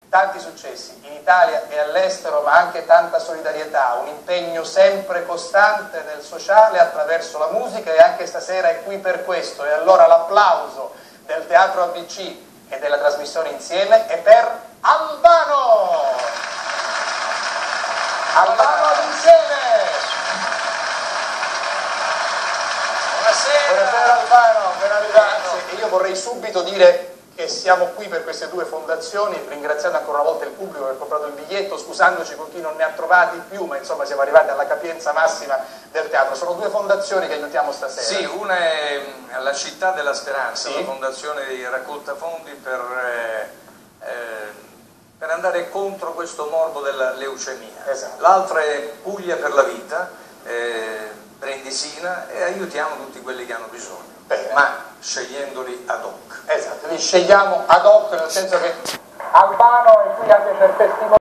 tanti successi in Italia e all'estero, ma anche tanta solidarietà, un impegno sempre costante nel sociale attraverso la musica, e anche stasera è qui per questo. E allora l'applauso del Teatro ABC e della trasmissione Insieme è per Albano! Albano ad Insieme! Buonasera Albano, ben arrivato. E io vorrei subito dire che siamo qui per queste due fondazioni, ringraziando ancora una volta il pubblico che ha comprato il biglietto, scusandoci con chi non ne ha trovati più, ma insomma siamo arrivati alla capienza massima del teatro. Sono due fondazioni che aiutiamo stasera. Sì, una è la Città della Speranza, sì, la fondazione di raccolta fondi per andare contro questo morbo della leucemia. Esatto. L'altra è Puglia per la Vita, Brindisina, e aiutiamo tutti quelli che hanno bisogno. Bene. Ma scegliendoli ad hoc. Esatto, li scegliamo ad hoc, nel senso che Albano è qui anche per testimoniare